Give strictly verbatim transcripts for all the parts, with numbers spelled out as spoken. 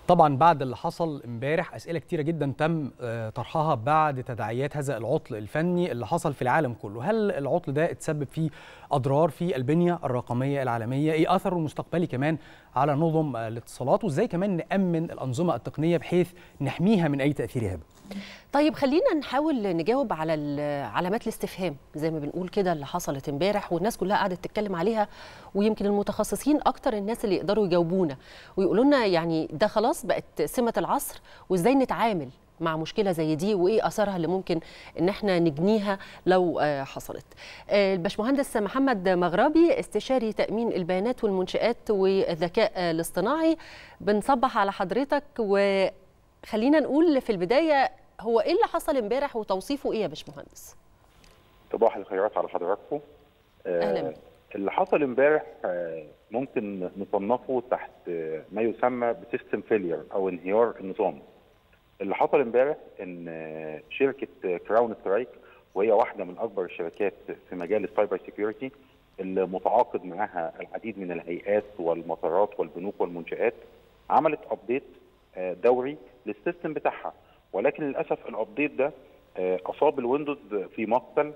طبعا بعد اللي حصل امبارح اسئله كتيره جدا تم طرحها بعد تداعيات هذا العطل الفني اللي حصل في العالم كله. هل العطل ده اتسبب في اضرار في البنيه الرقميه العالميه؟ ايه اثره المستقبلي كمان على نظم الاتصالات؟ وازاي كمان نامن الانظمه التقنيه بحيث نحميها من اي تاثير هابط؟ طيب خلينا نحاول نجاوب على علامات الاستفهام زي ما بنقول كده اللي حصلت امبارح والناس كلها قعدت تتكلم عليها، ويمكن المتخصصين اكتر الناس اللي يقدروا يجاوبونا ويقولوا لنا يعني ده خلاص بقت سمة العصر، وازاي نتعامل مع مشكلة زي دي وايه اثارها اللي ممكن ان احنا نجنيها لو حصلت. الباشمهندس محمد مغربي استشاري تأمين البيانات والمنشآت والذكاء الاصطناعي، بنصبح على حضرتك. وخلينا نقول في البداية، هو ايه اللي حصل امبارح وتوصيفه ايه يا باشمهندس؟ صباح الخيرات على حضراتكم. اهلا. اللي حصل امبارح ممكن نصنفه تحت ما يسمى بسيستم فيلير او انهيار النظام. اللي حصل امبارح ان شركه كراون سترايك، وهي واحده من اكبر الشركات في مجال السايبر سيكيورتي اللي متعاقد معاها العديد من الهيئات والمطارات والبنوك والمنشآت، عملت ابديت دوري للسيستم بتاعها، ولكن للاسف الابديت ده اصاب الويندوز في مقتل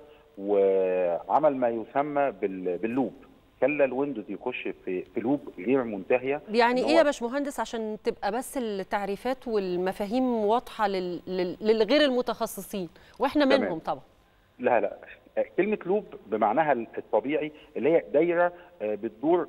وعمل ما يسمى باللوب، خلى الويندوز يخش في في لوب غير منتهيه. يعني ايه يا باشمهندس عشان تبقى بس التعريفات والمفاهيم واضحه للغير المتخصصين واحنا تمام. منهم طبعا. لا لا كلمه لوب بمعناها الطبيعي اللي هي دايره بتدور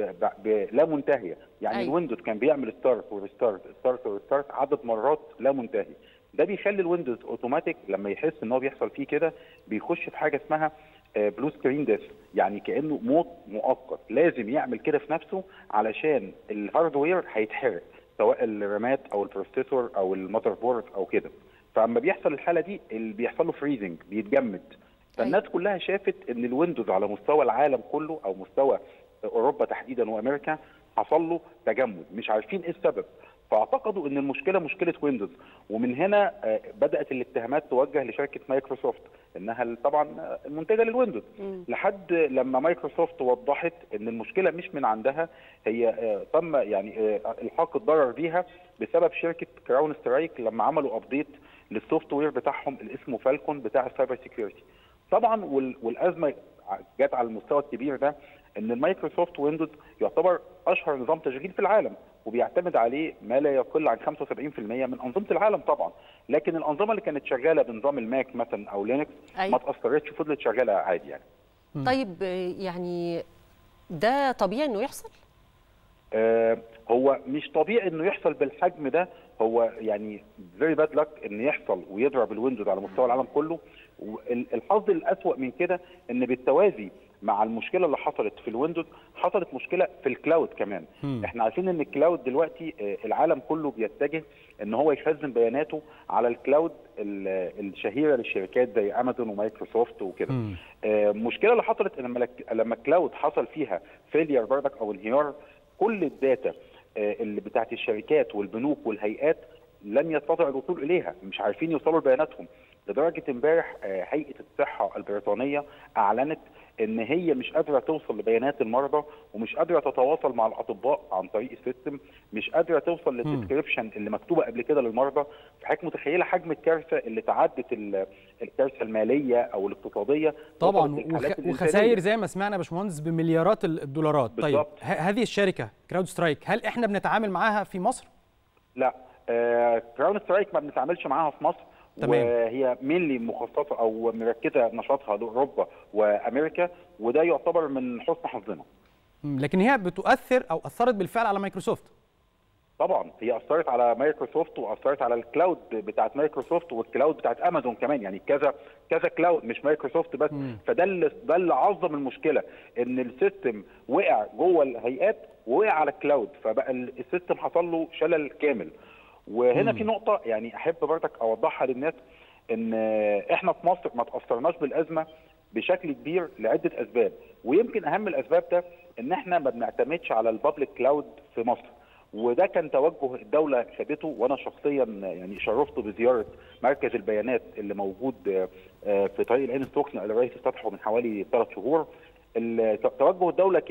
لا منتهيه، يعني أيوة. الويندوز كان بيعمل ستارت وريستارت ستارت وريستارت عدد مرات لا منتهي. ده بيخلي الويندوز اوتوماتيك لما يحس ان هو بيحصل فيه كده بيخش في حاجه اسمها بلو سكرين ديث، يعني كانه موت مؤقت، لازم يعمل كده في نفسه علشان الهاردوير هيتحرق، سواء الرامات او البروسيسور او المذر بورد او كده. فاما بيحصل الحاله دي اللي بيحصل له فريزنج، بيتجمد. فالناس كلها شافت ان الويندوز على مستوى العالم كله او مستوى اوروبا تحديدا وامريكا حصل له تجمد، مش عارفين ايه السبب. فاعتقدوا ان المشكله مشكله ويندوز، ومن هنا بدات الاتهامات توجه لشركه مايكروسوفت انها طبعا المنتجه للويندوز، لحد لما مايكروسوفت وضحت ان المشكله مش من عندها، هي تم يعني الحاق الضرر بيها بسبب شركه كراون سترايك لما عملوا ابديت للسوفت وير بتاعهم اللي اسمه فالكون بتاع السايبر سيكيورتي. طبعا والازمه جت على المستوى الكبير ده ان المايكروسوفت ويندوز يعتبر اشهر نظام تشغيل في العالم، وبيعتمد عليه ما لا يقل عن خمسة وسبعين بالمئة من انظمه العالم طبعا، لكن الانظمه اللي كانت شغاله بنظام الماك مثلا او لينكس أيوة. ما تاثرتش، فضلت شغاله عادي يعني. طيب يعني ده طبيعي انه يحصل؟ آه هو مش طبيعي انه يحصل بالحجم ده، هو يعني فيري باد لك ان يحصل ويضرب الويندوز على مستوى العالم كله. الحظ الاسوأ من كده ان بالتوازي مع المشكله اللي حصلت في الويندوز حصلت مشكله في الكلاود كمان. م. احنا عارفين ان الكلاود دلوقتي العالم كله بيتجه ان هو يخزن بياناته على الكلاود الشهيره للشركات زي امازون ومايكروسوفت وكده. المشكله اللي حصلت ان لما لما الكلاود حصل فيها فيلير بردك او انهيار، كل الداتا اللي بتاعت الشركات والبنوك والهيئات لن يستطيع الوصول اليها، مش عارفين يوصلوا لبياناتهم، لدرجه امبارح هيئه الصحه البريطانيه اعلنت ان هي مش قادره توصل لبيانات المرضى، ومش قادره تتواصل مع الاطباء عن طريق السيستم، مش قادره توصل للديسكريبشن اللي مكتوبه قبل كده للمرضى. فحضرتك متخيله حجم الكارثه اللي تعدت الكارثه الماليه او الاقتصاديه طبعا، وخسائر زي ما سمعنا يا باشمهندس بمليارات الدولارات. بالضبط. طيب هذه الشركه كراون سترايك هل احنا بنتعامل معاها في مصر؟ لا، آه كراون سترايك ما بنتعاملش معاها في مصر. تمام. وهي مينلي مخصصه او مركزه نشاطها لاوروبا وامريكا، وده يعتبر من حسن حظنا. لكن هي بتؤثر او اثرت بالفعل على مايكروسوفت؟ طبعا هي اثرت على مايكروسوفت واثرت على الكلاود بتاعت مايكروسوفت والكلاود بتاعت امازون كمان، يعني كذا كذا كلاود مش مايكروسوفت بس. م. فده اللي ده اللي عظم المشكله، ان السيستم وقع جوه الهيئات ووقع على الكلاود، فبقى السيستم حصل له شلل كامل. وهنا م. في نقطه يعني احب برضك اوضحها للناس، ان احنا في مصر ما تاثرناش بالازمه بشكل كبير لعده اسباب، ويمكن اهم الاسباب ده ان احنا ما بنعتمدش على البابليك كلاود في مصر، وده كان توجه الدوله خدته، وانا شخصيا يعني شرفت بزياره مركز البيانات اللي موجود في طريق العين السخنه اللي الرئيس افتتحه من حوالي ثلاث شهور. توجه الدوله كان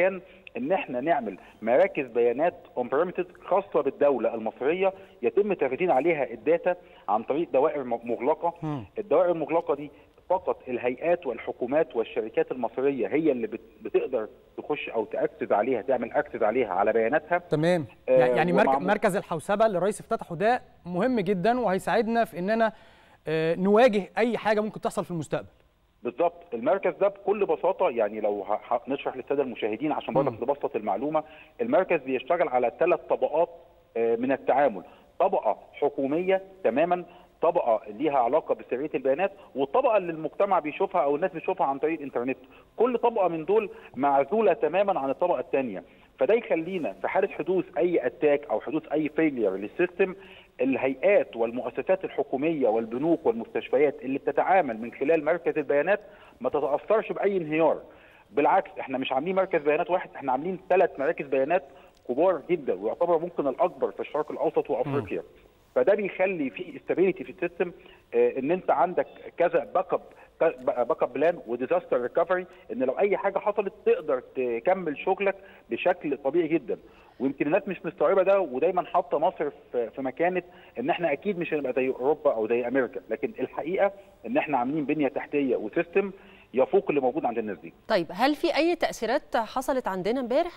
ان احنا نعمل مراكز بيانات اون بريمتد خاصه بالدوله المصريه يتم تخزين عليها الداتا عن طريق دوائر مغلقه. م. الدوائر المغلقه دي فقط الهيئات والحكومات والشركات المصريه هي اللي بتقدر تخش او تاكسس عليها، تعمل اكسس عليها على بياناتها. تمام. آه يعني مركز الحوسبه اللي الرئيس افتتحه ده مهم جدا وهيساعدنا في اننا آه نواجه اي حاجه ممكن تحصل في المستقبل. بالظبط. المركز ده بكل بساطه يعني لو نشرح للساده المشاهدين عشان برضك نبسط المعلومه، المركز بيشتغل على ثلاث طبقات من التعامل، طبقه حكوميه تماما، طبقه ليها علاقه بسريه البيانات، والطبقه اللي المجتمع بيشوفها او الناس بتشوفها عن طريق الانترنت. كل طبقه من دول معزوله تماما عن الطبقه الثانيه، فده يخلينا في حاله حدوث اي اتاك او حدوث اي فيلير للسيستم، الهيئات والمؤسسات الحكوميه والبنوك والمستشفيات اللي بتتعامل من خلال مركز البيانات ما تتاثرش باي انهيار. بالعكس احنا مش عاملين مركز بيانات واحد، احنا عاملين ثلاث مراكز بيانات كبار جدا ويعتبر ممكن الاكبر في الشرق الاوسط وافريقيا. م. فده بيخلي في استابيليتي في السيستم، اه ان انت عندك كذا باك اب باك اب بلان وديزاستر ريكفري، ان لو اي حاجه حصلت تقدر تكمل شغلك بشكل طبيعي جدا. ويمكن الناس مش مستوعبه ده ودايما حاطه مصر في مكانه ان احنا اكيد مش هنبقى زي اوروبا او زي امريكا، لكن الحقيقه ان احنا عاملين بنيه تحتيه وسيستم يفوق اللي موجود عند الناس دي. طيب هل في اي تاثيرات حصلت عندنا امبارح؟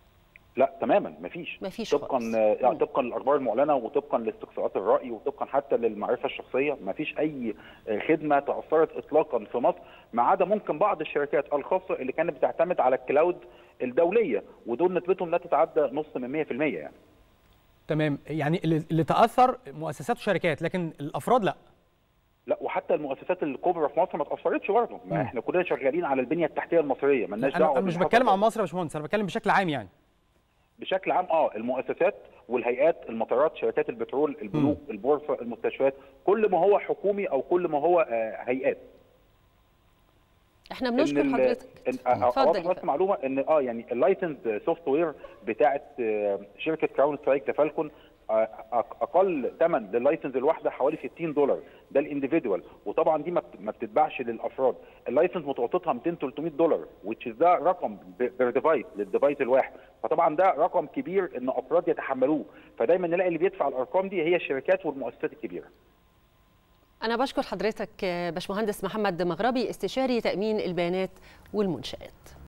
لا تماما مفيش. مفيش طبقا يعني طبقا للاخبار المعلنه وطبقا لاستقصاءات الراي وطبقا حتى للمعرفه الشخصيه مفيش اي خدمه تاثرت اطلاقا في مصر، ما عدا ممكن بعض الشركات الخاصه اللي كانت بتعتمد على الكلاود الدوليه، ودول نسبتهم لا تتعدى نص من مية في المية يعني. تمام. يعني اللي تاثر مؤسسات وشركات لكن الافراد لا. لا، وحتى المؤسسات الكبرى في مصر ما اتاثرتش برضه، ما احنا كلنا شغالين على البنيه التحتيه المصريه، مالناش دعوه. انا مش بتكلم عن مصر يا باشمهندس، انا بتكلم بشكل عام يعني. بشكل عام اه المؤسسات والهيئات، المطارات، شركات البترول، البنوك، م. البورصه، المستشفيات، كل ما هو حكومي او كل ما هو آه هيئات. احنا بنشكر حضرتك. اتفضل. بس معلومه ان اه يعني اللايسنس سوفت وير بتاعه آه شركه كراون سترايك تفالكون آه اقل ثمن لللايسنس الواحده حوالي ستين دولار، ده الانديفيدوال، وطبعا دي ما بتتباعش للافراد. اللايسنس متوسطها مئتين تلتمية دولار، which is ده رقم بير ديفايس للديفايس الواحد، فطبعا ده رقم كبير ان افراد يتحملوه، فدايما نلاقي اللي بيدفع الارقام دي هي الشركات والمؤسسات الكبيره. أنا بشكر حضرتك باشمهندس محمد مغربي، استشاري تأمين البيانات والمنشآت.